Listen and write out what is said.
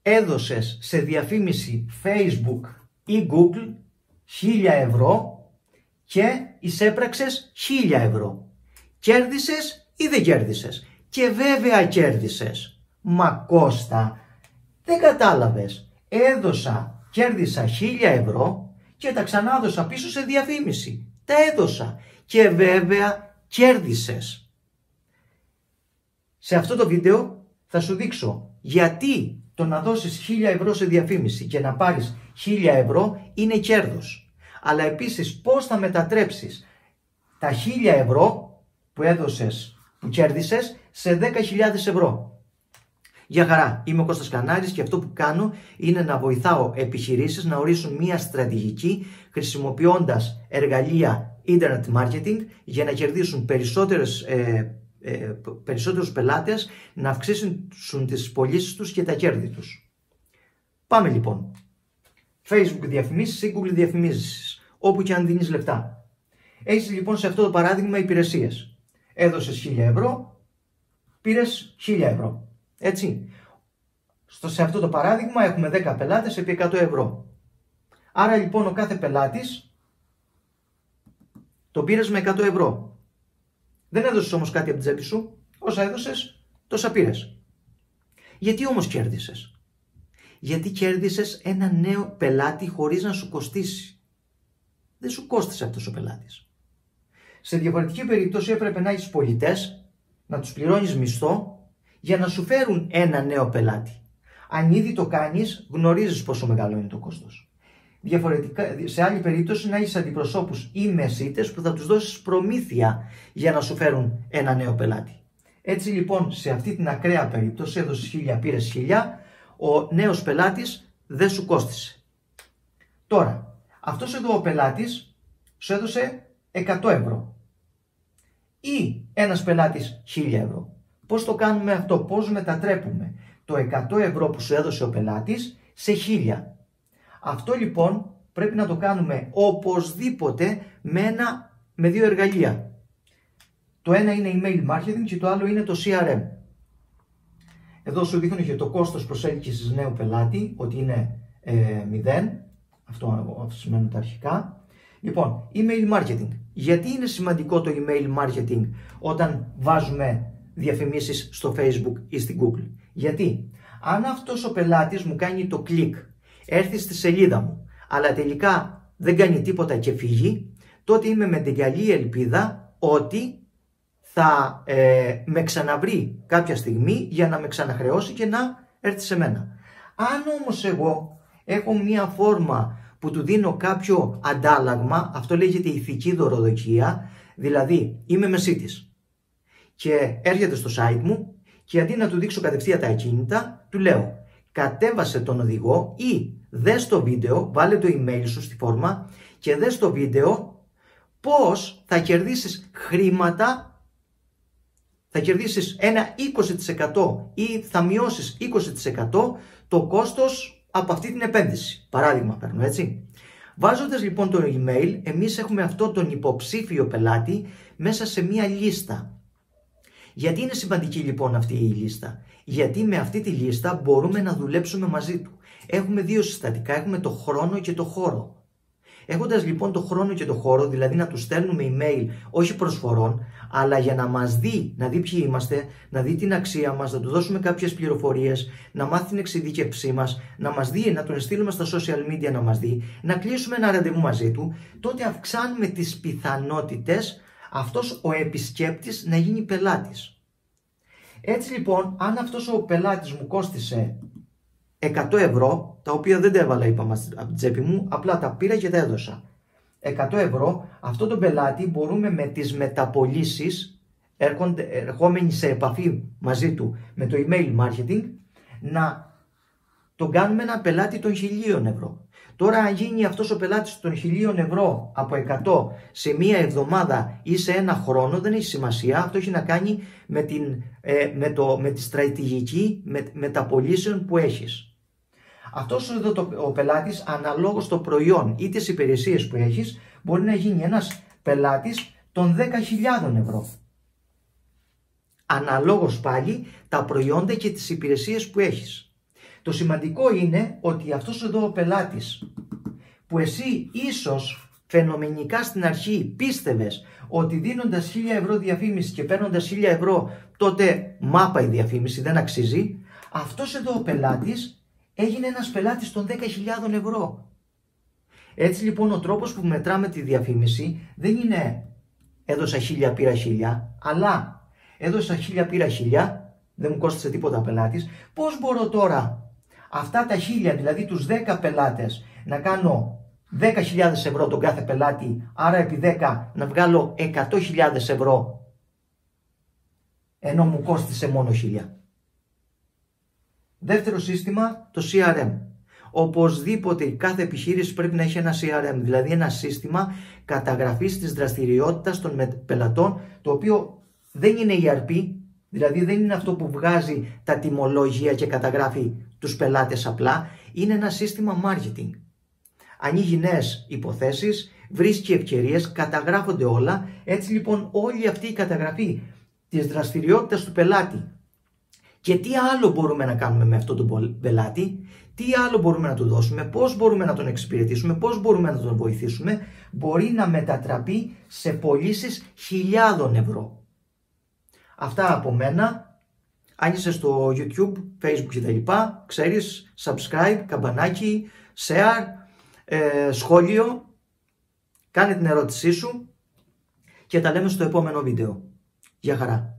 έδωσες σε διαφήμιση Facebook ή Google 1.000 ευρώ και εισέπραξες 1.000 ευρώ. Κέρδισες ή δεν κέρδισες? Και βέβαια κέρδισες. Μα Κώστα, δεν κατάλαβες. Κέρδισα 1.000 ευρώ και τα ξανάδωσα πίσω σε διαφήμιση. Τα έδωσα και βέβαια κέρδισες. Σε αυτό το βίντεο θα σου δείξω γιατί το να δώσεις 1.000 ευρώ σε διαφήμιση και να πάρεις 1.000 ευρώ είναι κέρδος. Αλλά επίσης πώς θα μετατρέψεις τα 1.000 ευρώ που κέρδισες σε 10.000 ευρώ. Γεια χαρά, είμαι ο Κώστας Κανάρης και αυτό που κάνω είναι να βοηθάω επιχειρήσεις να ορίσουν μια στρατηγική χρησιμοποιώντας εργαλεία Internet Marketing για να κερδίσουν περισσότερους πελάτες, να αυξήσουν τις πωλήσεις τους και τα κέρδη τους. Πάμε λοιπόν. Facebook διαφημίσεις ή Google διαφημίσεις, όπου και αν δίνεις λεφτά. Έχεις λοιπόν σε αυτό το παράδειγμα υπηρεσίες. Έδωσες 1.000 ευρώ, πήρες 1.000 ευρώ. Έτσι. Σε αυτό το παράδειγμα έχουμε 10 πελάτες επί 100 ευρώ. Άρα λοιπόν ο κάθε πελάτης το πήρες με 100 ευρώ. Δεν έδωσες όμως κάτι από την τσέπη σου. Όσα έδωσες, τόσα πήρες. Γιατί όμως κέρδισες? Γιατί κέρδισες ένα νέο πελάτη χωρίς να σου κοστίσει. Δεν σου κόστησε αυτός ο πελάτης. Σε διαφορετική περίπτωση έπρεπε να έχεις πολιτές, να τους πληρώνεις μισθό για να σου φέρουν ένα νέο πελάτη. Αν ήδη το κάνεις, γνωρίζεις πόσο μεγάλο είναι το κόστος. Διαφορετικά, σε άλλη περίπτωση να έχεις αντιπροσώπους ή μεσίτες που θα τους δώσεις προμήθεια για να σου φέρουν ένα νέο πελάτη. Έτσι λοιπόν σε αυτή την ακραία περίπτωση έδωσες 1.000, πήρες 1.000, ο νέος πελάτης δεν σου κόστησε. Τώρα, αυτός εδώ ο πελάτης σου έδωσε 100 ευρώ ή ένας πελάτης 1.000 ευρώ. Πώς το κάνουμε αυτό? Πώς μετατρέπουμε το 100 ευρώ που σου έδωσε ο πελάτης σε 1.000? Αυτό λοιπόν πρέπει να το κάνουμε οπωσδήποτε με δύο εργαλεία. Το ένα είναι email marketing και το άλλο είναι το CRM. Εδώ σου δείχνω και το κόστος προσέλκυσης νέου πελάτη, ότι είναι 0. Αυτό σημαίνουν τα αρχικά. Λοιπόν, email marketing. Γιατί είναι σημαντικό το email marketing όταν βάζουμε διαφημίσεις στο Facebook ή στην Google? Γιατί αν αυτός ο πελάτης μου κάνει το κλικ, έρθει στη σελίδα μου, αλλά τελικά δεν κάνει τίποτα και φύγει, τότε είμαι με την καλή ελπίδα ότι θα με ξαναβρει κάποια στιγμή για να με ξαναχρεώσει και να έρθει σε μένα. Αν όμως εγώ έχω μια φόρμα που του δίνω κάποιο αντάλλαγμα, αυτό λέγεται ηθική δωροδοκία, δηλαδή είμαι μεσίτης και έρχεται στο site μου και αντί να του δείξω κατευθείαν τα ακίνητα, του λέω κατέβασε τον οδηγό ή δες το βίντεο, βάλε το email σου στη φόρμα και δες το βίντεο πώς θα κερδίσεις χρήματα. Θα κερδίσεις ένα 20% ή θα μειώσεις 20% το κόστος από αυτή την επένδυση. Παράδειγμα παίρνω, έτσι. Βάζοντας λοιπόν το email, εμείς έχουμε αυτό τον υποψήφιο πελάτη μέσα σε μία λίστα. Γιατί είναι σημαντική λοιπόν αυτή η λίστα? Γιατί με αυτή τη λίστα μπορούμε να δουλέψουμε μαζί του. Έχουμε δύο συστατικά, έχουμε το χρόνο και το χώρο. Έχοντας λοιπόν το χρόνο και το χώρο, δηλαδή να του στέλνουμε email όχι προσφορών, αλλά για να μας δει, να δει ποιοι είμαστε, να δει την αξία μας, να του δώσουμε κάποιες πληροφορίες, να μάθει την εξειδίκευσή μας, να μας δει, να τον στείλουμε στα social media να μας δει, να κλείσουμε ένα ραντεβού μαζί του, τότε αυξάνουμε τις πιθανότητες αυτός ο επισκέπτης να γίνει πελάτης. Έτσι λοιπόν, αν αυτός ο πελάτης μου κόστισε 100 ευρώ, τα οποία δεν τα έβαλα είπαμε από την τσέπη μου, απλά τα πήρα και τα έδωσα. 100 ευρώ, αυτό το πελάτη μπορούμε με τις μεταπωλήσεις, ερχόμενοι σε επαφή μαζί του με το email marketing, να τον κάνουμε ένα πελάτη των 1.000 ευρώ. Τώρα αν γίνει αυτός ο πελάτης των 1.000 ευρώ από 100 σε μία εβδομάδα ή σε ένα χρόνο, δεν έχει σημασία. Αυτό έχει να κάνει με τη στρατηγική μεταπωλήσεων που έχεις. Αυτός εδώ ο πελάτης, αναλόγως το προϊόν ή τις υπηρεσίες που έχεις, μπορεί να γίνει ένας πελάτης των 10.000 ευρώ. Αναλόγως πάλι τα προϊόντα και τις υπηρεσίες που έχεις. Το σημαντικό είναι ότι αυτός εδώ ο πελάτης που εσύ ίσως φαινομενικά στην αρχή πίστευες ότι δίνοντας 1.000 ευρώ διαφήμιση και παίρνοντας 1.000 ευρώ τότε μάπα η διαφήμιση, δεν αξίζει, αυτός εδώ ο πελάτης έγινε ένας πελάτης των 10.000 ευρώ. Έτσι λοιπόν ο τρόπος που μετράμε τη διαφήμιση δεν είναι έδωσα 1.000 πήρα 1.000, αλλά έδωσα 1.000 πήρα 1.000, δεν μου κόστησε τίποτα πελάτης, πώς μπορώ τώρα αυτά τα 1.000, δηλαδή τους 10 πελάτες, να κάνω 10.000 ευρώ τον κάθε πελάτη, άρα επί 10 να βγάλω 100.000 ευρώ, ενώ μου κόστησε μόνο 1.000. Δεύτερο σύστημα, το CRM. Οπωσδήποτε η κάθε επιχείρηση πρέπει να έχει ένα CRM, δηλαδή ένα σύστημα καταγραφής της δραστηριότητας των πελατών, το οποίο δεν είναι ERP, δηλαδή δεν είναι αυτό που βγάζει τα τιμολόγια και καταγράφει τους πελάτες απλά, είναι ένα σύστημα marketing. Ανοίγει νέες υποθέσεις, βρίσκει ευκαιρίες, καταγράφονται όλα. Έτσι λοιπόν όλη αυτή η καταγραφή της δραστηριότητας του πελάτη και τι άλλο μπορούμε να κάνουμε με αυτόν τον πελάτη, τι άλλο μπορούμε να του δώσουμε, πώς μπορούμε να τον εξυπηρετήσουμε, πώς μπορούμε να τον βοηθήσουμε, μπορεί να μετατραπεί σε πωλήσεις 1.000 ευρώ. Αυτά από μένα. Αν είσαι στο YouTube, Facebook κτλ. Ξέρεις, subscribe, καμπανάκι, share, σχόλιο, κάνε την ερώτησή σου και τα λέμε στο επόμενο βίντεο. Γεια χαρά.